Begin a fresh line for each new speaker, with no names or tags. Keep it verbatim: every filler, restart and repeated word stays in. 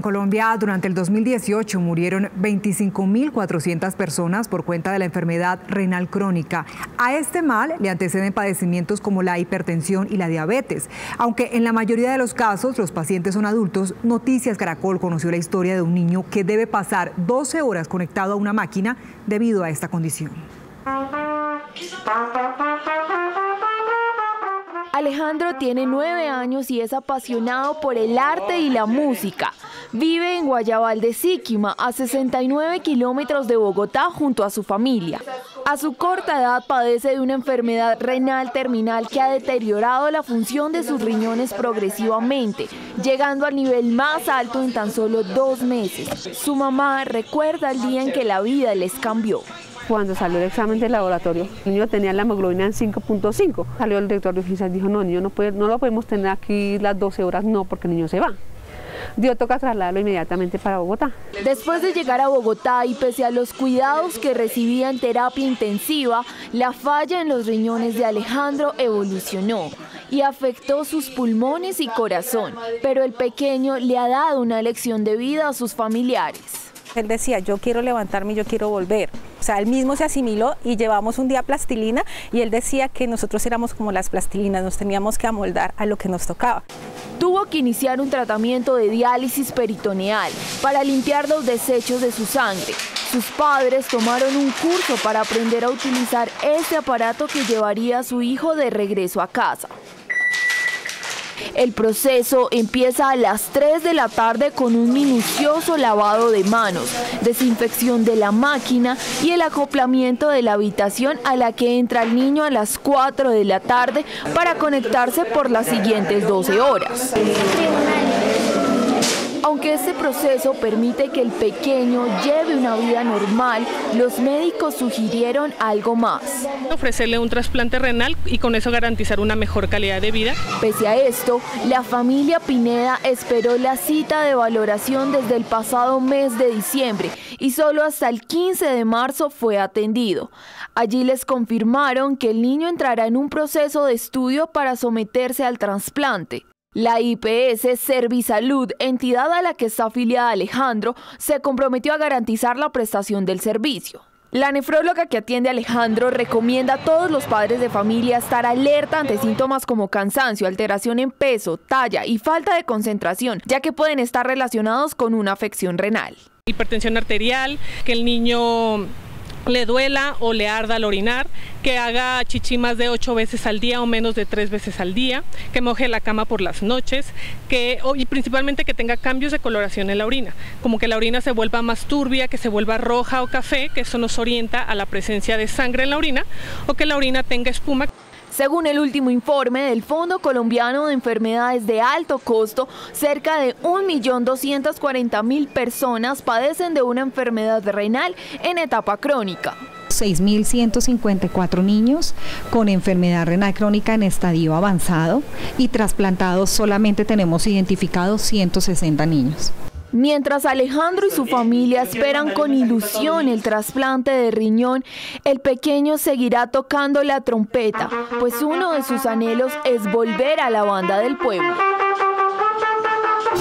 En Colombia, durante el dos mil dieciocho murieron veinticinco mil cuatrocientas personas por cuenta de la enfermedad renal crónica. A este mal le anteceden padecimientos como la hipertensión y la diabetes. Aunque en la mayoría de los casos los pacientes son adultos, Noticias Caracol conoció la historia de un niño que debe pasar doce horas conectado a una máquina debido a esta condición.
Alejandro tiene nueve años y es apasionado por el arte y la música. Vive en Guayabal de Siquima, a sesenta y nueve kilómetros de Bogotá, junto a su familia. A su corta edad padece de una enfermedad renal terminal que ha deteriorado la función de sus riñones progresivamente, llegando al nivel más alto en tan solo dos meses. Su mamá recuerda el día en que la vida les cambió.
Cuando salió el examen de laboratorio, el niño tenía la hemoglobina en cinco punto cinco. Salió el director de urgencias y dijo, no, el niño no, puede, no lo podemos tener aquí las doce horas, no, porque el niño se va. Dio toca trasladarlo inmediatamente para Bogotá.
Después de llegar a Bogotá y pese a los cuidados que recibía en terapia intensiva, la falla en los riñones de Alejandro evolucionó y afectó sus pulmones y corazón. Pero el pequeño le ha dado una lección de vida a sus familiares.
Él decía, yo quiero levantarme, yo quiero volver. O sea, él mismo se asimiló y llevamos un día plastilina y él decía que nosotros éramos como las plastilinas, nos teníamos que amoldar a lo que nos tocaba.
Tuvo que iniciar un tratamiento de diálisis peritoneal para limpiar los desechos de su sangre. Sus padres tomaron un curso para aprender a utilizar este aparato que llevaría a su hijo de regreso a casa. El proceso empieza a las tres de la tarde con un minucioso lavado de manos, desinfección de la máquina y el acoplamiento de la habitación a la que entra el niño a las cuatro de la tarde para conectarse por las siguientes doce horas. Aunque este proceso permite que el pequeño lleve una vida normal, los médicos sugirieron algo más.
Ofrecerle un trasplante renal y con eso garantizar una mejor calidad de vida.
Pese a esto, la familia Pineda esperó la cita de valoración desde el pasado mes de diciembre y solo hasta el quince de marzo fue atendido. Allí les confirmaron que el niño entrará en un proceso de estudio para someterse al trasplante. La I P S Servisalud, entidad a la que está afiliada Alejandro, se comprometió a garantizar la prestación del servicio. La nefróloga que atiende a Alejandro recomienda a todos los padres de familia estar alerta ante síntomas como cansancio, alteración en peso, talla y falta de concentración, ya que pueden estar relacionados con una afección renal.
Hipertensión arterial, que el niño le duela o le arda al orinar, que haga chichi más de ocho veces al día o menos de tres veces al día, que moje la cama por las noches, que, y principalmente que tenga cambios de coloración en la orina, como que la orina se vuelva más turbia, que se vuelva roja o café, que eso nos orienta a la presencia de sangre en la orina, o que la orina tenga espuma.
Según el último informe del Fondo Colombiano de Enfermedades de Alto Costo, cerca de un millón doscientas cuarenta mil personas padecen de una enfermedad renal en etapa crónica.
seis mil ciento cincuenta y cuatro niños con enfermedad renal crónica en estadio avanzado y trasplantados solamente tenemos identificados ciento sesenta niños.
Mientras Alejandro y su familia esperan con ilusión el trasplante de riñón, el pequeño seguirá tocando la trompeta, pues uno de sus anhelos es volver a la banda del pueblo.